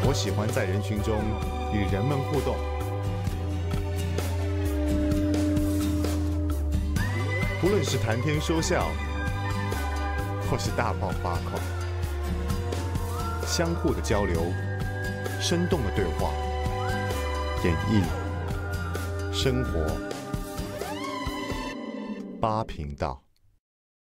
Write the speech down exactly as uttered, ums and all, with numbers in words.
我喜欢在人群中与人们互动，不论是谈天说笑，或是大爆八卦，相互的交流，生动的对话，演绎生活八频道。